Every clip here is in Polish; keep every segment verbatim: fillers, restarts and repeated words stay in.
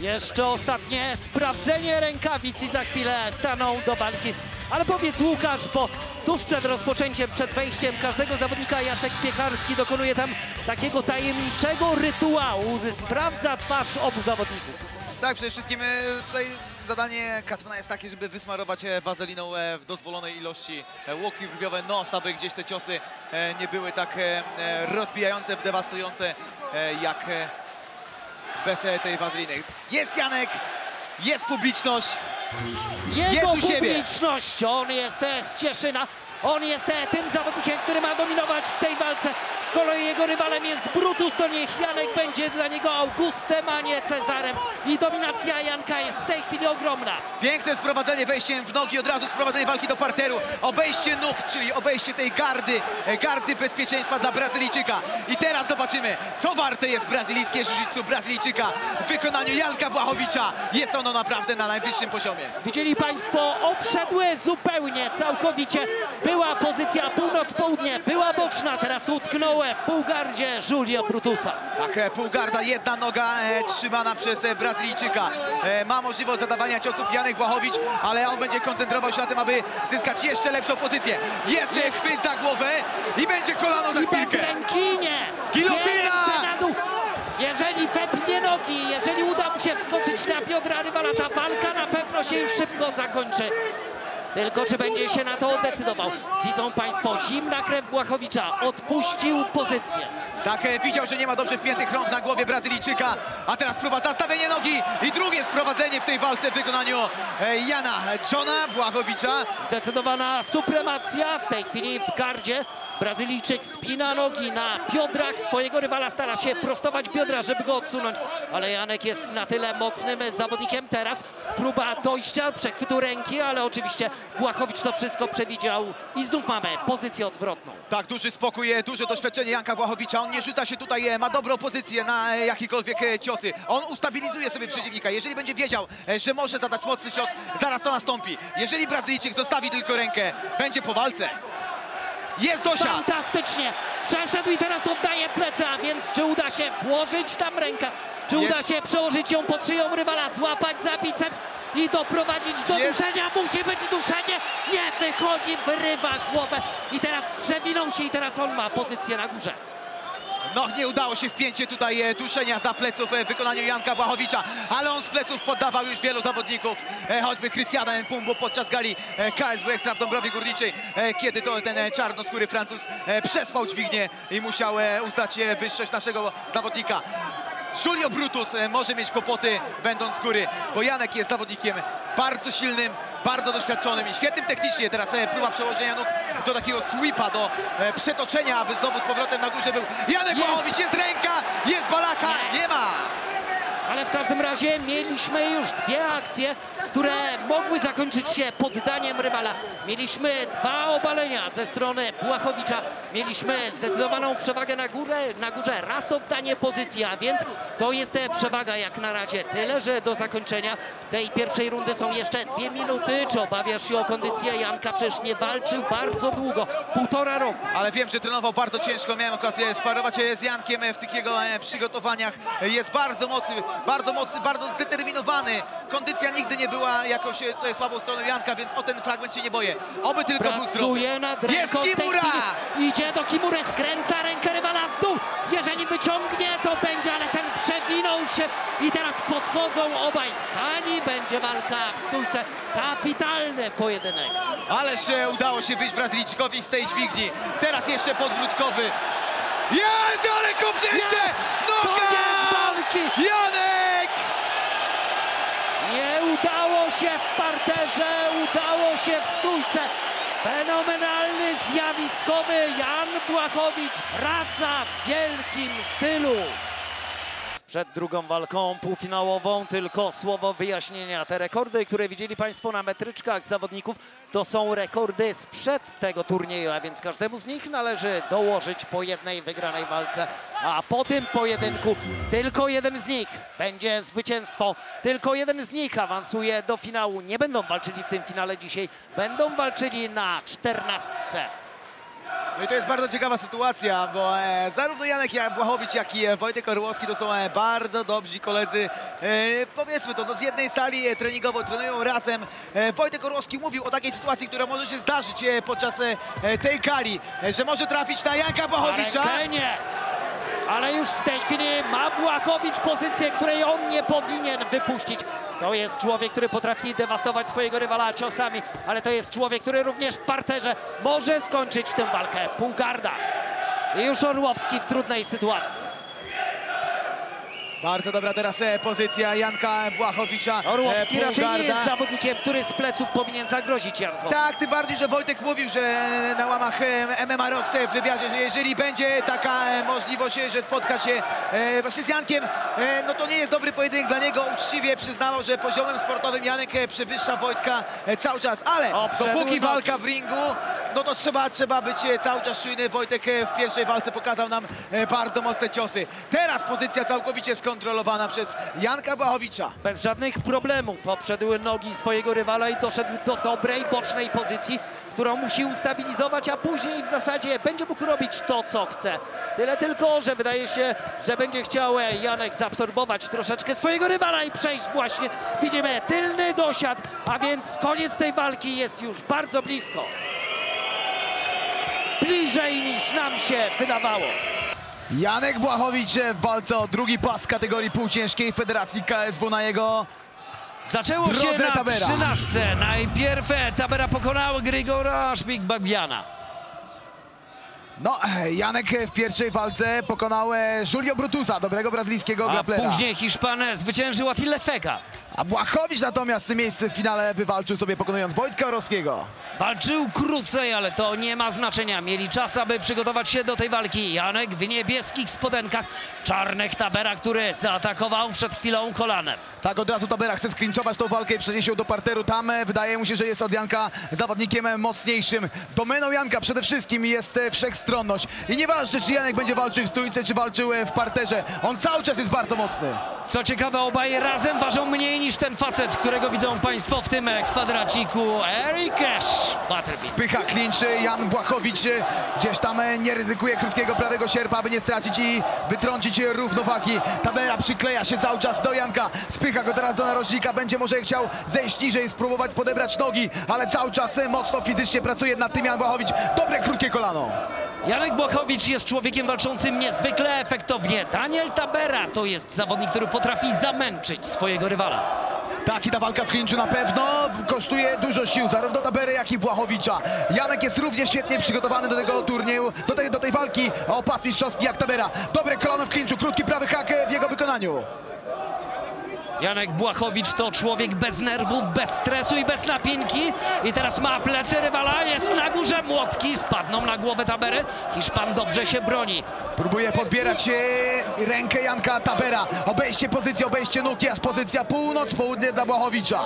Jeszcze ostatnie sprawdzenie rękawic i za chwilę staną do walki. Ale powiedz, Łukasz, bo tuż przed rozpoczęciem, przed wejściem każdego zawodnika Jacek Piekarski dokonuje tam takiego tajemniczego rytuału. Sprawdza twarz obu zawodników. Tak, przede wszystkim tutaj zadanie Katmana jest takie, żeby wysmarować wazeliną w dozwolonej ilości łoki grubiowe, nos, aby gdzieś te ciosy nie były tak rozbijające, dewastujące jak bez tej wazeliny. Jest Janek, jest publiczność, Jego jest u siebie. publiczność, on jest z Cieszyna, on jest tym zawodnikiem, który ma dominować w tej walce. Z kolei jego rywalem jest Brutus, to niech Janek będzie dla niego Augustem, a nie Cezarem. I dominacja Janka jest w tej chwili ogromna. Piękne sprowadzenie wejściem w nogi, od razu sprowadzenie walki do parteru. Obejście nóg, czyli obejście tej gardy, gardy bezpieczeństwa dla Brazylijczyka. I teraz zobaczymy, co warte jest brazylijskie jiu-jitsu Brazylijczyka w wykonaniu Janka Blachowicza. Jest ono naprawdę na najwyższym poziomie. Widzieli Państwo, obszedłe zupełnie, całkowicie. Była pozycja północ-południe, była boczna, teraz utknął w półgardzie Julio Brutusa. Tak, półgarda, jedna noga e, trzymana przez e, Brazylijczyka. E, ma możliwość zadawania ciosów Janek Blachowicz, ale on będzie koncentrował się na tym, aby zyskać jeszcze lepszą pozycję. Jest e, chwyt za głowę i będzie kolano za I chwilkę. bez ręki nie. Gilotyna! Na dół. Jeżeli wepnie nogi, jeżeli uda mu się wskoczyć na biodra rywala, ta walka na pewno się już szybko zakończy. Tylko czy będzie się na to decydował? Widzą Państwo, zimna krew Blachowicza, odpuścił pozycję. Tak, e, widział, że nie ma dobrze wpiętych rąk na głowie Brazylijczyka, a teraz próba zastawienia nogi i drugie sprowadzenie w tej walce w wykonaniu e, Jana Jana Blachowicza. Zdecydowana supremacja w tej chwili w gardzie. Brazylijczyk spina nogi na biodrach swojego rywala, stara się prostować biodra, żeby go odsunąć, ale Janek jest na tyle mocnym zawodnikiem. Teraz próba dojścia, przechwytu ręki, ale oczywiście Blachowicz to wszystko przewidział i znów mamy pozycję odwrotną. Tak, duży spokój, duże doświadczenie Janka Blachowicza. On nie rzuca się tutaj, ma dobrą pozycję na jakiekolwiek ciosy. On ustabilizuje sobie przeciwnika. Jeżeli będzie wiedział, że może zadać mocny cios, zaraz to nastąpi. Jeżeli Brazylijczyk zostawi tylko rękę, będzie po walce. Jest dosiad! Fantastycznie! Przeszedł i teraz oddaje plecy, a więc czy uda się włożyć tam rękę, czy Jest. uda się przełożyć ją pod szyją rywala, złapać za biceps i doprowadzić do Jest. duszenia. Musi być duszenie! Nie wychodzi, wyrywa głowę i teraz przewinął się i teraz on ma pozycję na górze. No, nie udało się wpięcie tutaj e, duszenia za pleców w wykonaniu Janka Blachowicza, ale on z pleców poddawał już wielu zawodników, e, choćby Christiana Mpumbu podczas gali e, K S W Ekstra w Dąbrowie Górniczej, e, kiedy to ten e, czarnoskóry Francuz e, przespał dźwignię i musiał e, uznać e, wyższość naszego zawodnika. Julio Brutus e, może mieć kłopoty będąc z góry, bo Janek jest zawodnikiem bardzo silnym, bardzo doświadczonym i świetnym technicznie. Teraz e, próba przełożenia nóg do takiego sweepa, do e, przetoczenia, aby znowu z powrotem na górze był Janek Blachowicz. Jest ręka, jest balacha, nie. nie ma! Ale w każdym razie mieliśmy już dwie akcje, które mogły zakończyć się poddaniem rywala. Mieliśmy dwa obalenia ze strony Blachowicza. Mieliśmy zdecydowaną przewagę na górę, na górze, raz oddanie pozycji, a więc to jest przewaga jak na razie. Tyle, że do zakończenia tej pierwszej rundy są jeszcze dwie minuty. Czy obawiasz się o kondycję Janka? Przecież nie walczył bardzo długo, półtora roku. Ale wiem, że trenował bardzo ciężko. Miałem okazję sparować się z Jankiem w tych jego przygotowaniach. Jest bardzo mocny, bardzo mocny, bardzo zdeterminowany. Kondycja nigdy nie była jakoś to jest słabą stroną Janka, więc o ten fragment się nie boję. Oby tylko był zdrowy. Pracuje nad ręką. Jest Kimura! Idzie do Kimury, skręca rękę rywala w dół. Jeżeli wyciągnie, to będzie, ale ten przewinął się i teraz podchodzą obaj stani. Będzie walka w stójce. Kapitalny pojedynek. Ależ udało się wyjść Brazylijczykowi z tej dźwigni. Teraz jeszcze podwrótkowy. Jest, ale kopnięcie! Noga! Janek! Nie udało się w parterze, udało się w stójce. Fenomenalny, zjawiskowy Jan Blachowicz wraca w wielkim stylu. Przed drugą walką półfinałową tylko słowo wyjaśnienia. Te rekordy, które widzieli Państwo na metryczkach zawodników, to są rekordy sprzed tego turnieju, a więc każdemu z nich należy dołożyć po jednej wygranej walce. A po tym pojedynku tylko jeden z nich będzie zwycięstwo. Tylko jeden z nich awansuje do finału. Nie będą walczyli w tym finale dzisiaj, będą walczyli na czternastce. No i to jest bardzo ciekawa sytuacja, bo e, zarówno Janek Blachowicz, jak i e, Wojciech Orłowski to są e, bardzo dobrzy koledzy. E, powiedzmy to, no z jednej sali e, treningowo trenują razem. E, Wojciech Orłowski mówił o takiej sytuacji, która może się zdarzyć e, podczas e, tej gali, e, że może trafić na Janka Blachowicza. Ale nie. Ale już w tej chwili ma Blachowicz pozycję, której on nie powinien wypuścić. To jest człowiek, który potrafi dewastować swojego rywala ciosami, ale to jest człowiek, który również w parterze może skończyć tę walkę. Półgarda. I już Orłowski w trudnej sytuacji. Bardzo dobra teraz e, pozycja Janka Blachowicza. Orłowski e, raczej nie jest zawodnikiem, który z pleców powinien zagrozić Jankowi. Tak, tym bardziej, że Wojtek mówił, że na łamach e, M M A Rocks w wywiadzie, że jeżeli będzie taka e, możliwość, że spotka się e, właśnie z Jankiem, e, no to nie jest dobry pojedynek dla niego. Uczciwie przyznawał, że poziomem sportowym Janek e, przewyższa Wojtka e, cały czas, ale o, dopóki walka w ringu, no to trzeba, trzeba być e, cały czas czujny. Wojtek e, w pierwszej walce pokazał nam e, bardzo mocne ciosy. Teraz pozycja całkowicie skontrolowana przez Janka Blachowicza. Bez żadnych problemów obszedł nogi swojego rywala i doszedł do dobrej, bocznej pozycji, którą musi ustabilizować, a później w zasadzie będzie mógł robić to, co chce. Tyle tylko, że wydaje się, że będzie chciał Janek zaabsorbować troszeczkę swojego rywala i przejść właśnie. Widzimy tylny dosiad, a więc koniec tej walki jest już bardzo blisko. Bliżej niż nam się wydawało. Janek Blachowicz w walce o drugi pas kategorii półciężkiej Federacji K S W na jego Zaczęło drodze się na Tabera. trzynastce. Najpierw Tabera pokonał Grigora Szpik-Bagbiana. No, Janek w pierwszej walce pokonał Julio Brutusa, dobrego brazylijskiego A grapplera. później Hiszpan zwyciężył Attila Feka. A Blachowicz natomiast miejsce w finale wywalczył sobie, pokonując Wojtka Orłowskiego. Walczył krócej, ale to nie ma znaczenia. Mieli czas, aby przygotować się do tej walki. Janek w niebieskich spodenkach, w czarnych Tabera, który zaatakował przed chwilą kolanem. Tak, od razu Tabera chce skrinczować tą walkę i przenieść ją do parteru. Tam wydaje mu się, że jest od Janka zawodnikiem mocniejszym. Domeną Janka przede wszystkim jest wszechstronność. I nieważne, czy Janek będzie walczył w stójce, czy walczył w parterze. On cały czas jest bardzo mocny. Co ciekawe, obaj razem ważą mniej niż ten facet, którego widzą państwo w tym kwadraciku. Eric Butterbean. Spycha clinch Jan Blachowicz. Gdzieś tam nie ryzykuje krótkiego prawego sierpa, aby nie stracić i wytrącić równowagi. Tabera przykleja się cały czas do Janka. Spycha go teraz do narożnika. Będzie może chciał zejść niżej, spróbować podebrać nogi, ale cały czas mocno fizycznie pracuje nad tym Jan Blachowicz. Dobre krótkie kolano. Janek Blachowicz jest człowiekiem walczącym niezwykle efektownie. Daniel Tabera to jest zawodnik, który potrafi zamęczyć swojego rywala. Tak, i ta walka w clinchu na pewno kosztuje dużo sił, zarówno Tabery, jak i Blachowicza. Janek jest również świetnie przygotowany do tego turnieju, do tej, do tej walki o pas mistrzowski jak Tabera. Dobre kolano w clinchu, krótki prawy hak w jego wykonaniu. Janek Blachowicz to człowiek bez nerwów, bez stresu i bez napinki. I teraz ma plecy rywala, jest na górze, młotki spadną na głowę Tabery. Hiszpan dobrze się broni. Próbuje podbierać rękę Janka Tabera. Obejście pozycji, obejście nóg, jest pozycja północ-południe dla Blachowicza.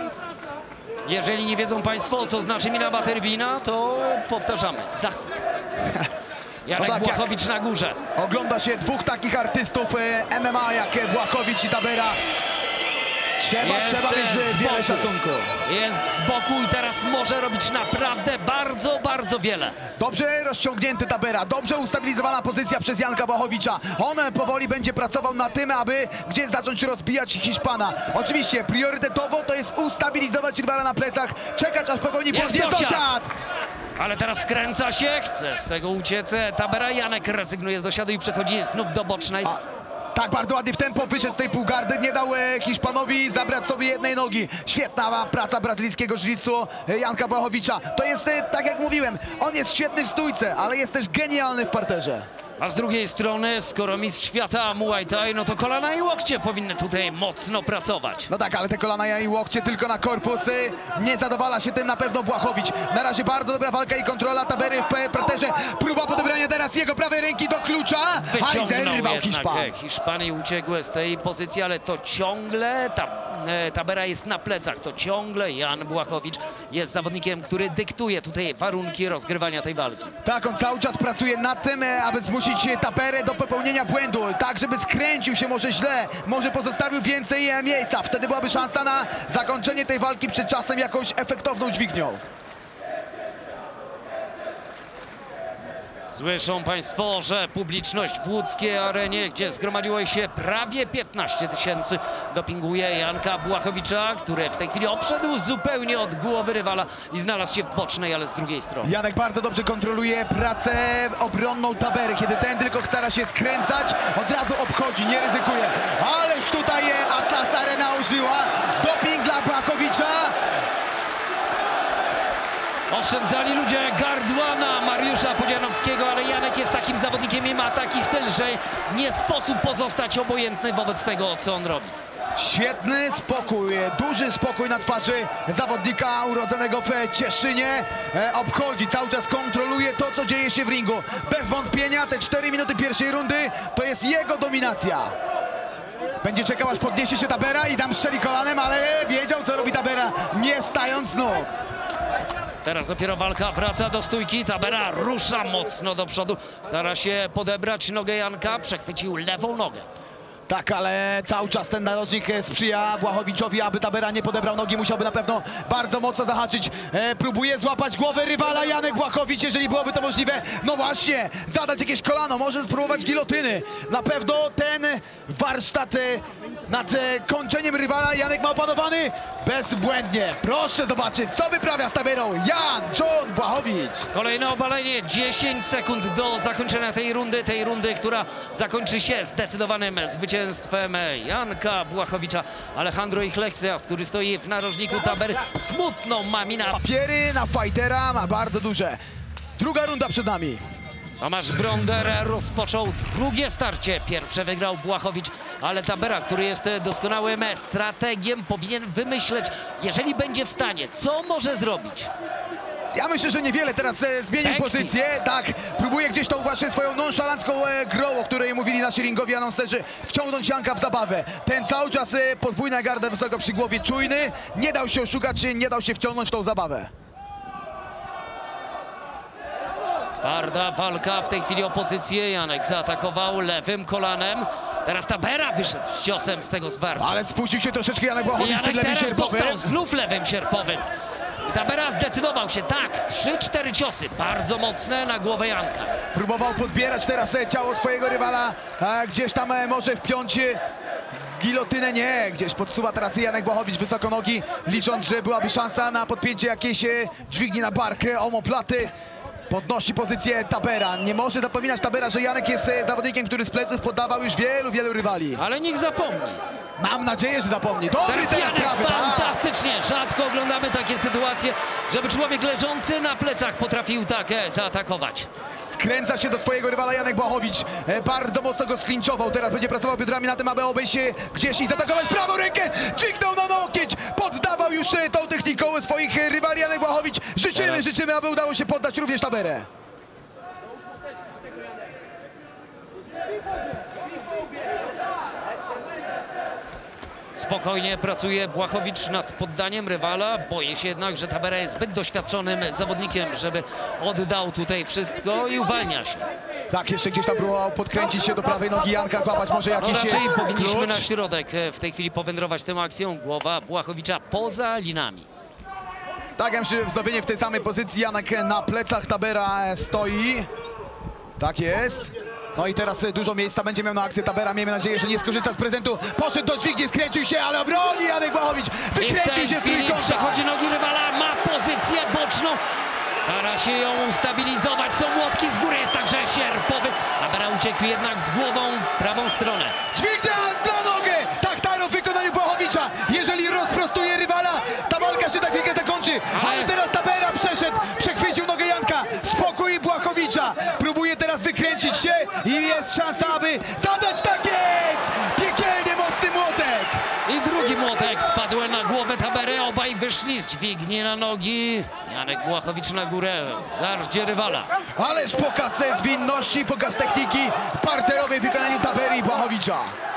Jeżeli nie wiedzą państwo, co znaczy mina Butterbeana, to powtarzamy. Zachwyt. Janek no tak, Blachowicz na górze. Ogląda się dwóch takich artystów M M A jak Blachowicz i Tabera. Trzeba, jest trzeba mieć wiele szacunku. Jest z boku i teraz może robić naprawdę bardzo, bardzo wiele. Dobrze rozciągnięty Tabera, dobrze ustabilizowana pozycja przez Janka Blachowicza. On powoli będzie pracował na tym, aby gdzieś zacząć rozbijać Hiszpana. Oczywiście priorytetowo to jest ustabilizować rywala na plecach, czekać aż popełni błąd. Jest dosiad! Ale teraz skręca się, chce z tego uciec Tabera. Janek rezygnuje z dosiadu i przechodzi znów do bocznej. A, tak, bardzo ładnie w tempo wyszedł z tej półgardy, nie dał e, Hiszpanowi zabrać sobie jednej nogi. Świetna praca brazylijskiego jiu-jitsu e, Janka Blachowicza. To jest, e, tak jak mówiłem, on jest świetny w stójce, ale jest też genialny w parterze. A z drugiej strony, skoro mistrz świata Muay Thai, no to kolana i łokcie powinny tutaj mocno pracować. No tak, ale te kolana i łokcie tylko na korpus. Nie zadowala się tym na pewno Blachowicz. Na razie bardzo dobra walka i kontrola Tabery w parterze. Próba podebrania teraz jego prawej ręki do klucza. A i zerwał Hiszpan. Hiszpan i uciekł z tej pozycji, ale to ciągle ta, e, Tabera jest na plecach. To ciągle Jan Blachowicz jest zawodnikiem, który dyktuje tutaj warunki rozgrywania tej walki. Tak, on cały czas pracuje nad tym, aby zmusić Taberę do popełnienia błędu, tak żeby skręcił się może źle, może pozostawił więcej miejsca. Wtedy byłaby szansa na zakończenie tej walki przed czasem jakąś efektowną dźwignią. Słyszą Państwo, że publiczność w łódzkiej arenie, gdzie zgromadziło się prawie piętnaście tysięcy, dopinguje Janka Blachowicza, który w tej chwili obszedł zupełnie od głowy rywala i znalazł się w bocznej, ale z drugiej strony. Janek bardzo dobrze kontroluje pracę obronną Tabery. Kiedy ten tylko stara się skręcać, od razu obchodzi, nie ryzykuje. Ależ tutaj Atlas Arena użyła doping dla Blachowicza. Oszczędzali ludzie gardła na Mariusza Pudzianowskiego, ale Janek jest takim zawodnikiem i ma taki styl, że nie sposób pozostać obojętny wobec tego, co on robi. Świetny spokój, duży spokój na twarzy zawodnika urodzonego w Cieszynie. E, obchodzi, cały czas kontroluje to, co dzieje się w ringu. Bez wątpienia te cztery minuty pierwszej rundy to jest jego dominacja. Będzie czekał, aż podniesie się Tabera i tam strzeli kolanem, ale wiedział, co robi Tabera, nie stając z nóg. Teraz dopiero walka wraca do stójki. Tabera rusza mocno do przodu. Stara się podebrać nogę Janka. Przechwycił lewą nogę. Tak, ale cały czas ten narożnik sprzyja Blachowiczowi, aby Tabera nie podebrał nogi. Musiałby na pewno bardzo mocno zahaczyć. E, próbuje złapać głowę rywala Janek Blachowicz, jeżeli byłoby to możliwe. No właśnie, zadać jakieś kolano, może spróbować gilotyny. Na pewno ten warsztat e, nad e, kończeniem rywala Janek ma opanowany bezbłędnie. Proszę zobaczyć, co wyprawia z Taberą Jan John Blachowicz. Kolejne obalenie, dziesięć sekund do zakończenia tej rundy. Tej rundy, która zakończy się zdecydowanym zwycięstwem Janka Blachowicza. Alejandro Iglesias, który stoi w narożniku Tabery, smutną ma minę. Papiery na fightera ma bardzo duże. Druga runda przed nami. Tomasz Bronder rozpoczął drugie starcie. Pierwsze wygrał Blachowicz, ale Tabera, który jest doskonałym strategiem, powinien wymyśleć, jeżeli będzie w stanie, co może zrobić. Ja myślę, że niewiele. Teraz e, zmienił Back pozycję. fist. Tak, próbuje gdzieś tą właśnie swoją nonszalancką e, grą, o której mówili nasi ringowi anonserzy, wciągnąć Janka w zabawę. Ten cały czas e, podwójna garda wysoko przy głowie, czujny. Nie dał się oszukać, nie dał się wciągnąć w tą zabawę. Twarda walka w tej chwili o pozycję. Janek zaatakował lewym kolanem. Teraz Tabera wyszedł z ciosem z tego zwarcia. Ale spuścił się troszeczkę Janek Blachowicz z tym Janek lewym teraz sierpowym. dostał znów lewym sierpowym. I Tabera zdecydował się, tak, trzy cztery ciosy, bardzo mocne na głowę Janka. Próbował podbierać teraz e, ciało swojego rywala. E, gdzieś tam e, może wpiąć e, gilotynę. Nie, gdzieś podsuwa teraz Janek Blachowicz wysoko nogi, licząc, że byłaby szansa na podpięcie jakiejś e, dźwigni na barkę, omoplaty. Podnosi pozycję Tabera. Nie może zapominać Tabera, że Janek jest e, zawodnikiem, który z pleców poddawał już wielu, wielu rywali. Ale niech zapomni. Mam nadzieję, że zapomni. Dobry Teraz teraz Janek prawy, fantastycznie. Rzadko oglądamy takie sytuacje, żeby człowiek leżący na plecach potrafił tak e, zaatakować. Skręca się do swojego rywala Janek Blachowicz. E, bardzo mocno go sklinczował. Teraz będzie pracował biodrami na tym, aby obejść się gdzieś i zaatakować prawą rękę. Dźwignął na nogieć. Poddawał już e, tą techniką swoich e, rywali Janek Blachowicz. Życzymy, Teraz... życzymy, aby udało się poddać również Taberę. Spokojnie pracuje Blachowicz nad poddaniem rywala. Boję się jednak, że Tabera jest zbyt doświadczonym zawodnikiem, żeby oddał tutaj wszystko i uwalnia się. Tak, jeszcze gdzieś tam próbował podkręcić się do prawej nogi Janka, złapać może No jakiś raczej powinniśmy klucz. na środek w tej chwili powędrować tą akcją. Głowa Blachowicza poza linami. Tak, ja myślę, że wznowienie w tej samej pozycji. Janek na plecach, Tabera stoi. Tak jest. No i teraz dużo miejsca będzie miał na akcję Tabera. Miejmy nadzieję, że nie skorzysta z prezentu. Poszedł do dźwigni, skręcił się, ale obroni Janek Blachowicz. Wykręcił się z trójkąta. Przechodzi nogi rywala, ma pozycję boczną. Stara się ją ustabilizować. Są łotki z góry, jest także sierpowy. Tabera uciekł jednak z głową w prawą stronę. Dźwignia na nogę. Tak, Taro w wykonaniu Blachowicza. Jeżeli rozprostuje rywala, ta walka się za chwilkę zakończy. Ale, ale teraz Tabera przeszedł, przechwycił nogę Janka. Spokój Blachowicza. Próbuje teraz wykręcić się i jest szansa, aby zadać. Tak jest! Piekielnie mocny młotek. I drugi młotek spadł na głowę Tabery. Obaj wyszli z dźwigni na nogi. Janek Blachowicz na górę w gardzie rywala. Ależ pokaz zwinności, pokaz techniki parterowej w wykonaniu Tabery i Blachowicza.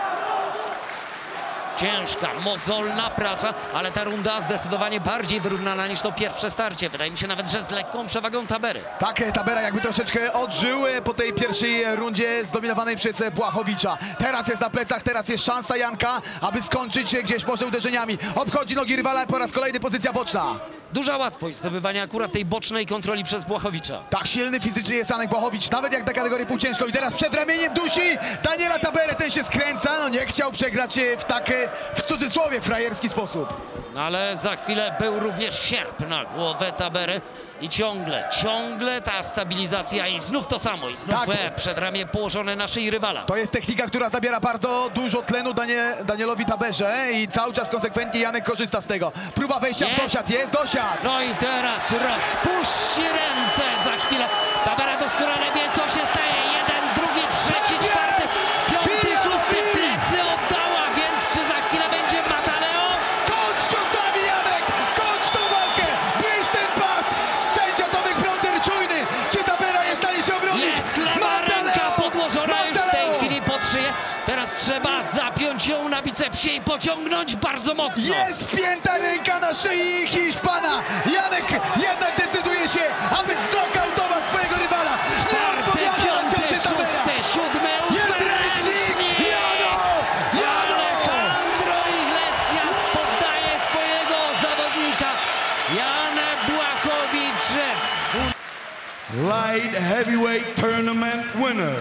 Ciężka, mozolna praca, ale ta runda zdecydowanie bardziej wyrównana niż to pierwsze starcie. Wydaje mi się nawet, że z lekką przewagą Tabery. Tak, Tabera jakby troszeczkę odżył po tej pierwszej rundzie zdominowanej przez Blachowicza. Teraz jest na plecach, teraz jest szansa Janka, aby skończyć gdzieś może uderzeniami. Obchodzi nogi rywala, po raz kolejny pozycja boczna. duża łatwość zdobywania akurat tej bocznej kontroli przez Blachowicza. Tak silny fizycznie jest Janek Blachowicz, nawet jak na kategorię półciężką. I teraz przed ramieniem dusi Daniela Taberę, ten się skręca, no nie chciał przegrać w taki, w cudzysłowie, frajerski sposób. Ale za chwilę był również sierp na głowę Tabery i ciągle, ciągle ta stabilizacja i znów to samo, i znów Tak. przed ramię położone na szyi rywala. To jest technika, która zabiera bardzo dużo tlenu Danie, Danielowi Taberze i cały czas konsekwentnie Janek korzysta z tego. Próba wejścia Jest. w dosiad, jest dosiad. No i teraz rozpuści ręce za chwilę. Tabera doskonale wie, co się staje. Jeden, drugi, trzeci, czwarty, piąty, szósty, plecy oddała, więc czy za chwilę będzie Mataleo? Kończ ciosami, Janek! Kończ tą walkę! Bierz ten pas! Sędzia Tomek Bronder czujny! Czy Tabera jest w stanie się obronić? Jest lewa ręka podłożona już w tej chwili pod szyję. Teraz trzeba zapiąć ją na bicepsie i pociągnąć bardzo mocno. Jest wpięta ręka na szyi Hiszpana! Janek jednak decyduje się, aby znokautować swojego rywala! Nie Czwarty, odpowiada na piąty, ciosy Tabera! szósty, siódmy, Jest ósmy, ręcznik! Jano! Jano! Alejandro Iglesias poddaje swojego zawodnika. Jan Blachowicz. Light Heavyweight Tournament winner,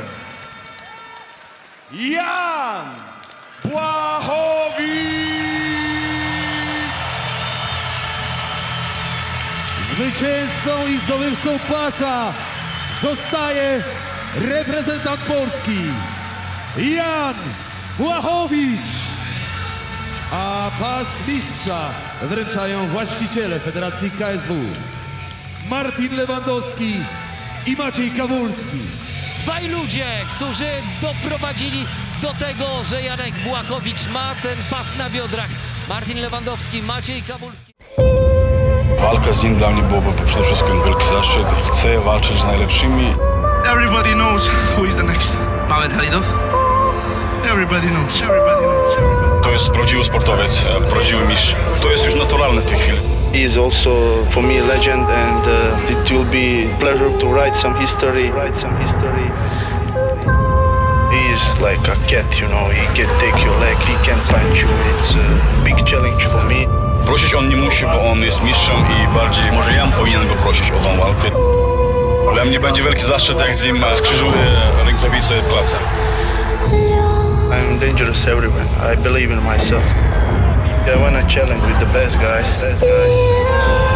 Jan Blachowicz! Zwycięzcą i zdobywcą pasa zostaje reprezentant Polski Jan Blachowicz, a pas mistrza wręczają właściciele Federacji K S W Martin Lewandowski i Maciej Kawulski. Dwaj ludzie, którzy doprowadzili do tego, że Janek Blachowicz ma ten pas na biodrach. Martin Lewandowski, Maciej Kawulski. Walka z nim dla mnie byłoby przede wszystkim wielki zaszczyt. Chcę walczyć z najlepszymi. Everybody knows who is the next. Mamed Halidov? Everybody knows. Everybody knows. To jest prawdziwy sportowiec, prawdziwy mistrz. To jest już naturalne w tej chwili. He is also for me a legend, and uh, it will be a pleasure to write some history. Write some history. He is like a cat, you know. He can take your leg, he can punch you. It's a big challenge for me. Prosić on nie musi, bo on jest mistrzem i bardziej może ja powinien go prosić o tą walkę. Dla mnie będzie wielki zaszczyt, jak z nim skrzyżuję rękawice w klatce. I'm dangerous everywhere. I believe in myself. I wanna challenge with the best guys. Best guys.